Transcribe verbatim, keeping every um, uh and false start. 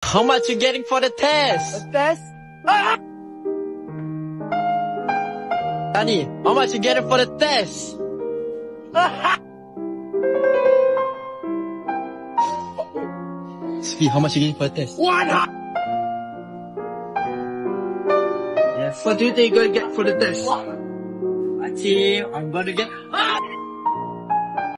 How much you getting for the test? A test? Ah! Danny, how much you getting for the test? Sophie, how much you getting for the test? One! Yes. What do you think you're gonna get for the test? Achie, I'm gonna get... Ah!